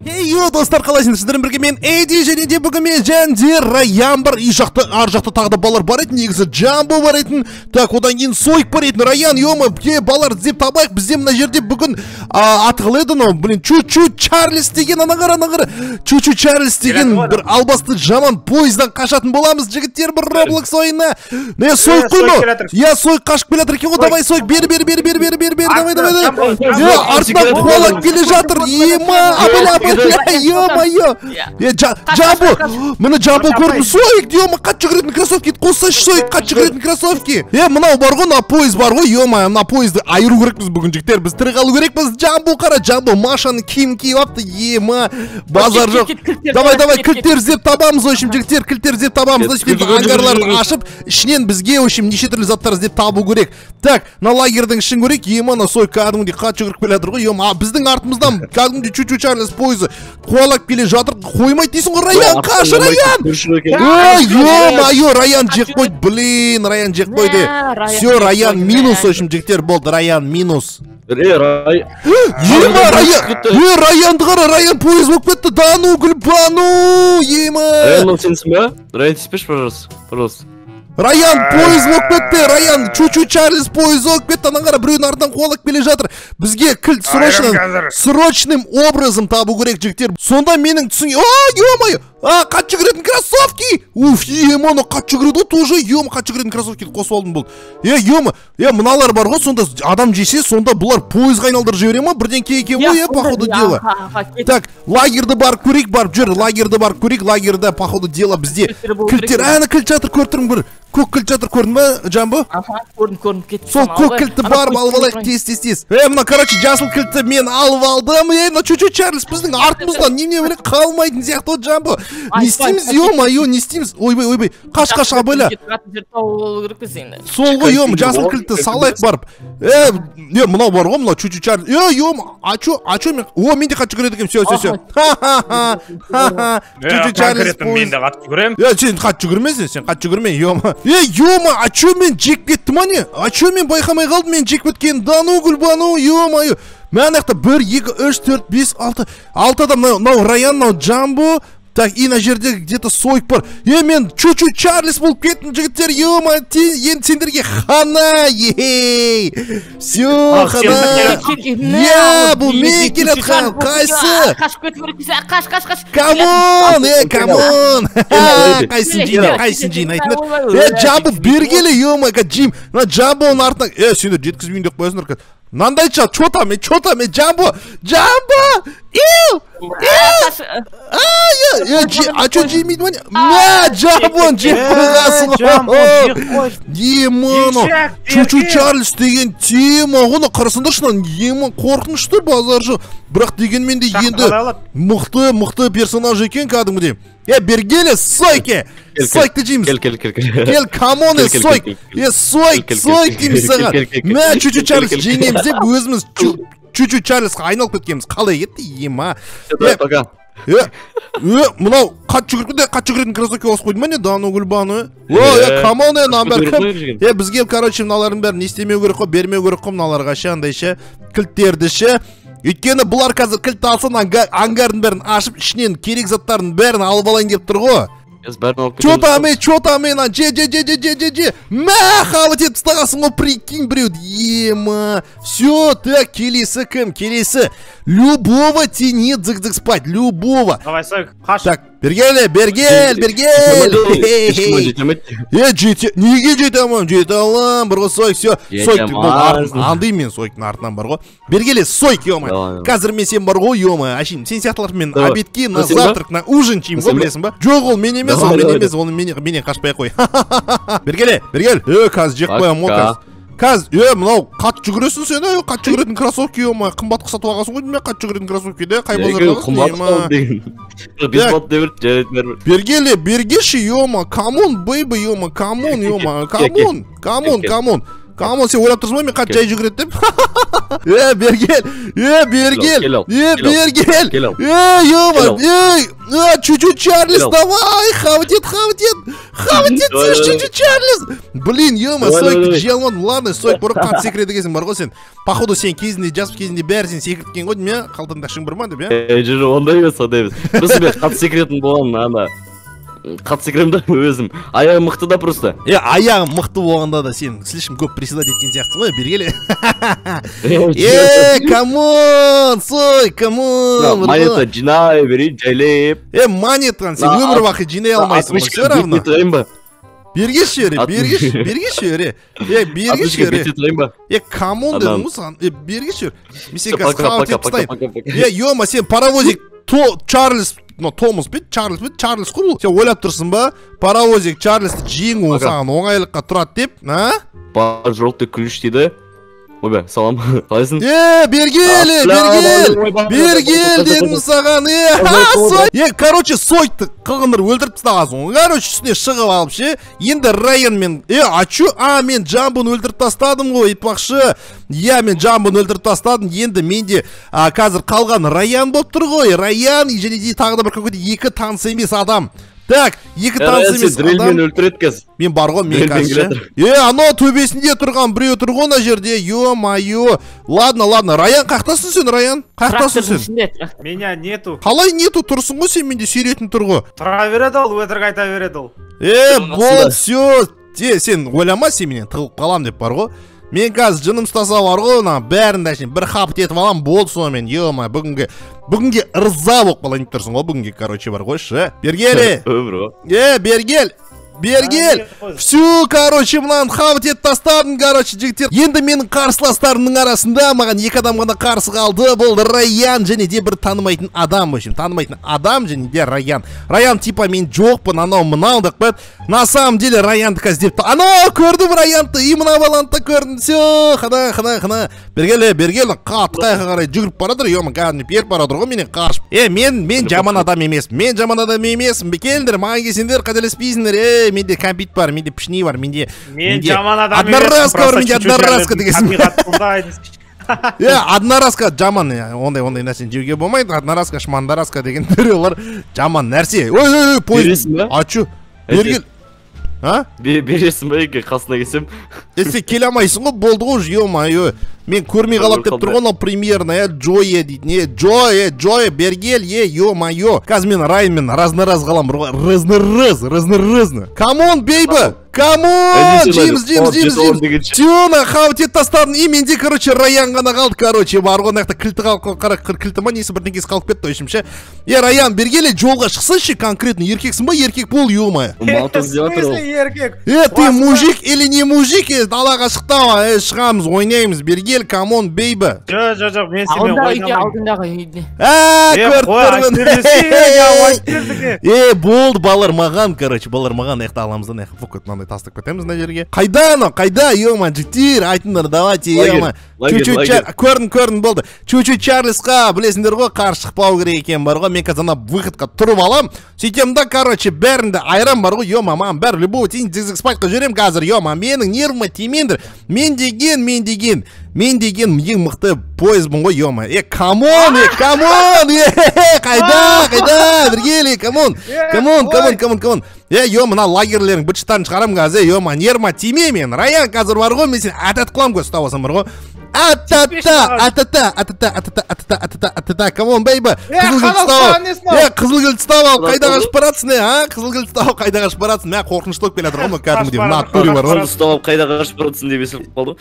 Йо, достар, қалайсыңдар? Сіздермен бірге мен Эдди және де бүгін мен және Раян бар. Ар жақта тағы да балалар бар етін, негізі Джамбо бар етін. Так, одан кейін Сойк бар етін. Раян, йома, балалар іздеп табайық. Бізде мына жерде бүгін атқылы еді, блин, Чу-Чу Чарльз деген, ана қара. Чу-Чу Чарльз деген бір албасты жаман пойыздан қашатын боламыз. Жігіттер, бір Roblox ойына. Не, Сойк қой ма? Я, Сойк қашып келатыр екен ғой. Давай, Сойк, бері. Давай. Артынан қуалап келе жатыр. Ё-моё! Джамбо! Мына Джамбо көрдім. Сойк, ё-мо, қатты жүгіретін кроссовки. Қоссайшы, Сойк, қатты жүгіретін кроссовки. Мынау бар ғой, мына пойыз бар ғой. Ё-моё, мына пойызды айыру керекпіз бүгін, жігіттер. Біз тірі қалу керекпіз. Джамбо қара, Джамбо Машаны киім киіп апты. Ема, базар жоқ. Давай, кілттер іздеп табамыз, ойшым, жігіттер, кілттер іздеп табамыз. Ангарларын ашып, ішінен бізге, ойшым, неше түрлі заттар іздеп табу керек. Так, на лагердің ішін көрейік. Ема, на Сойк кәдімгідей қатты жүгіріп келе жатыр ғой. Ема, біздің артымыздан кәдімгідей Чу-Чу Чарльз пойызы қуалап келе жатыр. Қоймайды дейсің ғой, Раян, қашы, Раян! Ё-моё, Раян жек қойды, блин, Раян жек қойды. Все, Раян минус, ойшым, жектер болды, Раян минус. Ема, Раянды қара, Раян пойыз болып кетті, Дану, Гүлбану, ема. Раян, сенсің ба? Раян, теспеш, пожалуйста. Раян пойыз болып кетті, Раян Чу-Чу Чарльз пойыз болып кетті, ана қара біреудің артынан қуалап келе жатыр. Бізге кілт срочным образом табу керек, жігіттер. Сонда менің түсің... Ё-моё! Қатты жүгіретін кроссовки! Уф, ема, қатты жүгіреді тоже, ема, қатты жүгіретін кроссовки қосып алдым бұл. Ема, мыналар бар ғой, сонда адам жесе, сонда бұлар пойызға айналдырып жібере ма? Бірден кейке ғой, по ходу дела. Так, лагерді барып көрейік, барып жүр, лагерді барып көрейік, лагерді по ходу дела бізде кілттер, кілт жатыр, көріп бір. Көк кілт жатыр, көрдің ба, Джамбо? Көрдім, кетті. Сол көк кілтті барып алып алайық, тез. Мына, короче, жасыл кілтті мен алып алдым. Мына Чу-Чу Чарльз біздің артымыздан неме білек қалмайтын сияқты, Джамбо. Не істейміз, ё-моё, не істейміз? Ойбай, қаш, абайла. Сол ғой, ё-мо, жасыл кілтті салайық барып. Мынау бар ғой, мынау Чу-Чу Чарльз. Ё-мо, ачо мен? Менде қатты жүгіреді екем, все. Чу-Чу Чарльз пойыз. Сен қатты жүгірмесің, сен қатты жүгірме, ё-мо. Ё-мо, а чё мен жек кеттім, ане? А чё мен байқамай қалдым, мен жек кеткен? Дану, Гүлбану, ё-моё. Мен аяқта 1, 2, 3, 4, 5, 6 адам, мынау Раян, мынау Джамбо. Так, и на жерде где-то Сойк бар. Мен Чу-Чу Чарльз болып кеттім, жігіттер. Ё-моё, енді сендерге хана, ей. Всё, хана. Бұл мен келет хан, қайсы? Қаш. Камон. Қайсын жейін айтындар. Джамбо бергелі, ё-моё, Джим. Джамбоның артынан. Сендер жеткізбейін деп қойасыңдар қазір. Нандай чё там, Джамбо! А чё жемейді ма? Джамбо, жеп қойғасың. Емано, Чу-Чу Чарльз деген тема ғына қарасындаршынан, еман қорқынышты базар жоқ. Бірақ дегенмен де енді мықты персонаж екен кәдімгідей. Бергелі, Сойке! Сойкті жейміз. Кел, камон, Сойк! Сойк дейміз саған. Мә, Чу-Чу Чарльз жеңеміз деп өзіміз Чу-Чу Чарльзға айналып кеткеніміз. Қалай кетті, ема. Мынау қатты жүгіретін кроссовки қосып қойды ма не? Дану, Гүлбану. Камон, намбер кім? Бізге, короче, мыналардың бәрін естемеу керек қой, бермеу керек қой мыналарға ше, андай ше, кілттерді ше. Өйткені бұлар қазір кілтті алсын, ангардың бәрін ашып, ішінен керек заттардың бәрін алып алайын деп тұр ғой. Чё там, же. Мә, хават етіп стағасын ғой, прикинь біреуді. Ема. Все, так, келесі кім? Келесі. Любого тенет зig-зig спать, любого. Давай, Сойк, қаш. Так, Бергел. Неге жете алмам? Жете алам, бір ғой Сойк, все. Сойк, андый мен Сойктың артынан бар ғой. Бергеле, Сойк, ё-мо. Қазір мен сен бар ғой, ё-мо. Ашин, сен сияқтылар мен обедке, на завтрак, на ужин чеймін ғой, білесің ба? Жоқ, ол мен емес, ол менен қашпай қой. Бергел. Қазір жек қоям ол қазір. Мынау қатты жүгіресің сен, қатты жүгіретін кроссовки, ё-моё, қымбатқа сатып алғансың ғой, деме қатты жүгіретін кроссовки де, қай базарда? Бергеші, ё-моё, камон, бейбі, ё-моё, камон, сен ойлап тұрсың ба, мен қатты жай жүгіреді деп? Бергел, Бергел, Бергел, ё-моё, чуть-чуть Чарльз, давай, хватит, чуть-чуть Чарльз. Блин, ё-моё, Сойк жиялмадым, ладно, Сойк, бұрын қат секрет екенсің бар ғой сен. Походу сен кезінде, жас кезінде бәрі сен секреткен ғой деймін, қалтаңда ақшаң бар ма деп, Жүр, ондай емес, Просто мен қат секретім болған, ана. Қат секретімді өзім. Аяғым мықты да просто. Аяғым мықты болғанда да сен слишком көп приседать еткен сияқтысың ғой, Бергеле. Камон, Сойк, камон. Монета жинай бері, жайлеп. Монетаны сен өмір бақи жинай алмайсың ғой, все равно. Бергеші өре. Камон дедім ғой саған. Бергеші өре. Мен сен қазір қауат еп ұстайын. Ема, сен паровозик Чарльз, Томас бет, Чарльз қой бұл. Сен ойлап тұрсың ба? Паровозик Чарльзді жеңу саған оңайлыққа тұрады деп, Бар жолты күліш дейді. Ойбай, салам, қалайсың? Бергел дедім саған, короче, Сойкты қылғыныр өлтіріп тастағансың. Короче, үстіне шығып алып ше, енді Райан мен, мен Джамбоны өлтіріп тастадым ғой, айтпақшы. Мен Джамбоны өлтіріп тастадым, енді менде қазір қалған Райан болып тұр ғой. Райан, және де тағы да бір какой-то екі таныс емес адам. Так, екі таныс емес адам. Дрельмен өлтіреді кәз. Мен бар ғой, мен қазір. Анау төбесінде тұрған біреу тұр ғой ана жерде. Ё-майо. Ладно, Райан, қақтасың сен, Райан? Қақтасың сен? Меня нету. Қалай нету, тұрсың ғой сен, менде сүйретін тұр ғой. Тұра береді ол, өтірік айта береді ол. Бол, все. Сен ойлама, сен менен тығылып қалам деп бар ғой. Мен қазір жыным ұстаса бар ғой, бәрін дәшін бір хапт етіп алам, болды сонымен. Ё-май, бүгінге ырза болып қалайын тұрсың ғой, бүгінге, короче, бар ғой, ше. Бергеле. Бергел. Всю, короче, мынаны хават етіп тастадым, короче, жігіттер. Енді менің қарсыластарымның арасында маған екі адам ғана қарсы қалды. Бұл Райан және де бір танымайтын адам, және де Райан. Райан типа мен жоқпын, анау мынау деп. На самом деле Раянды қазір депті. Анау көрдім Раянды, и мына баланды көрдім. Все, қана. Бергел, қатқайға қарай жүгіріп барадыр. Ема, кәдімі беріп барадыр ғой, менен қаршып. Мен жаман адам емеспін. Бекелдер, маған келсендер, қателеспейсіңдер. Менде компьютер бар, менде пішни бар, менде жаман адам одноразка бар, менде одноразка дегенсің. Одноразка жаман, ондай нәрсені жеуге болмайды. Одноразка, шмандаразка деген түрлер жаман нәрсе. Ой, поезд. Ачу. Бергел. Бересің ба еке, қасына келсем? Сен келе алмайсың ғой, болды ғой, ё-майо. Мен көрмей қалап деп тұрған ол примерно, Джоя дейді. Джоя, Бергел, ё-майо. Қазір мен Раймен разно-раз қалам, разно-разно. Камон, бейбі! Камон! Джеймс. Тюна, хавтет тастадың. И менде, короче, Райан ғана қалды, короче. Бар ғой, нақта кілті қалып, кілті ма, несі бірдеңкесі қалып кетті, ойшымше. Райан, Бергеле, жолға шықсыншы, конкретно, еркексің ба, еркек бол, ё-майо. Ты мужик или не мужик? Далаға шықтау, шығамыз, ойнаймыз, Бергел, камон, бейбі. Жоқ, мен семен ойнаймын. Болды, балар маған, короче, балар маған, аяқта аламыздан, аяқ фокет мынандай тастық кетеміз на жерге. Қайда, ё-ма, жігіттер, айтыңдар, давайте, ё-ма. Көрін болды. Чуть-чуть Чарльзға, білесіңдер ғой, қарсы шықпау керек екен бар ғой, мен қазір ана выходқа тұрып алам. Сөйтем да, короче, бәрінде айрам бар ғой, ё-ма, маған бәрі любой тейін зигзаг спайтқа жүрем қазір, ё-ма, менің нервыма тимендір. Мен деген ең мықты поездбын ғой, ё-ма. Камон, қайда, Бергеле, камон. Ё, мына лагерлерің бітшіттарын шығарам қазір, ё-ма, нервыма тиме мен. Райан қазір бар ғой, мен сен атат қылам көз ұстап алсам бар ғой. Атата, камон, бейбі. Қызыл гүл ұстап ал, қайда қашып баратсың, Қызыл гүл ұстап ал, қайда қашып баратсың, мә қорқынышты болып келатыр ғой, кәдімгідей, мына тури бар ғой. Ұстап ал, қайда қашып баратсың деп есіліп қалды.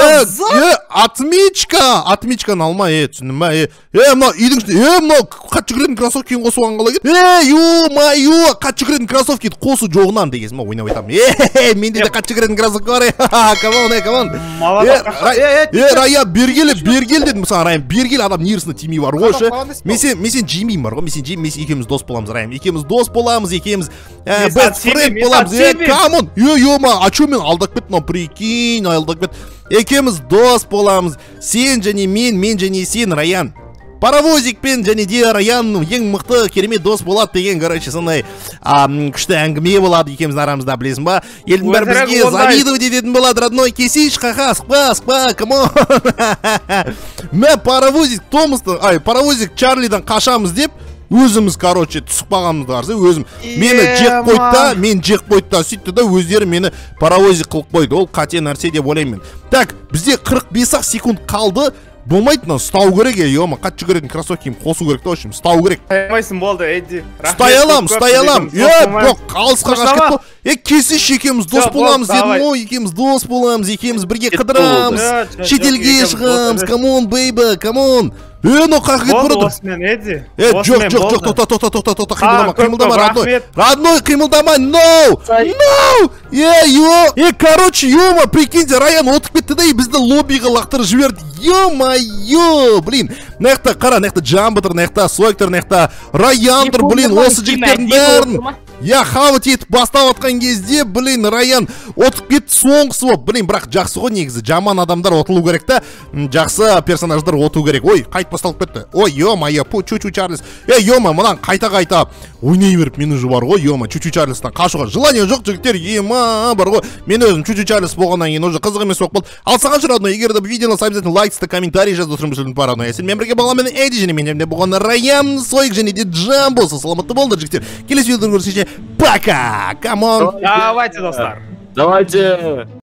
Отмичканы алма, түсіндің ма, мына үйдің ішінде, мына қат жүгіретін кроссовкиін қосу қалай кет? Ё-майо, қат жүгіретін кроссовкиді қосу жоғынан дегесін ма, ойнап айтамын. Менде де қат жүгіретін кроссовка бар, камон. Рая, Бергел дедім саған, Райан, Бергел адам нервісіне тимей бар ғой, ше. Мен сен жеймеймін бар ғой, мен екеуміз дос боламыз, Райан. Екеуміз дос боламыз, екеуміз best friend боламыз. Камон, ё-ма, а чё мен алдап кет, прикинь, алдап кет. Екеуміз дос боламыз, сен және мен және сен, Райан. паровозикпен және де Раянның ең мықты керемет дос болады деген, короче, сондай күшті әңгіме болады екеуміздің арамызда, білесің ба? Елдің бәрі бізге завидовать ететін болады, родной, кесиш, ха-ха, спа, камон. Мә паровозик Томастан, паровозик Чарлидан қашамыз деп, өзіміз, короче, түсіп қалғанымызды қарсы, өзім мені жек қойды да, сөйтті да, өздері мені паровозик қылып қойды. Ол қате нәрсе деп ойлаймын. Так, бізде 45 секунд қалды. Болмайды, ұстау керек, ема, қатты жүгіретін кроссовкиім қосу керек та, общем, ұстау керек. Қаймайсың болды, Эдди. Ұстай алам. Алысқа қашып кетті. Кесеш екеміз дос боламыз дедім ғой, екеміз дос боламыз, екеміз бірге қыдырамыз, шетелге шығамыз, камон, бейбі, камон. Ну қақ кет бұрыды. Осымен, Эдди. Жоқ, тоқта, қимылдама, родной, қимылдама, no, короче, ема, прикиньте, Раян отып кетті да, и бізді лоббиға лақтырып жіберді, ё-майё, блин, наяқта қара, наяқта Джамбо тұр, наяқта Сойк тұр, наяқта Раян тұр, блин, осы жігіттердің бәрін хават етіп бастап атқан кезде, блин, Раян отып кетті соңғысы болып, блин, бірақ жақсы ғой негізі, жаман адамдар отылу керек та, жақсы персонаждар оту керек. Ой, қайт басталып кетті. Ой, ё-майо, чу-чу Чарльз. Ё-ма, мұнан қайта ойнай беріп мені жұбар ғой, ё-ма, чу-чу Чарльзтан қашуға желание жоқ жігіттер, ема бар ғой. Мен өзім чу-чу Чарльз болғаннан кейін уже қызық емес болып қалды. Ал саған жүр, родной, егер де видеоны обязательно лайксты, комментарий жазып отырмын бар, родной. Сен бірге болған мен Эдди және мен болған Раян, Сойк және де Джамбо. Саламатты болдыр жігіттер. Келесі видеода көріскенше пока! Камон! Давайте, достар. Давайте.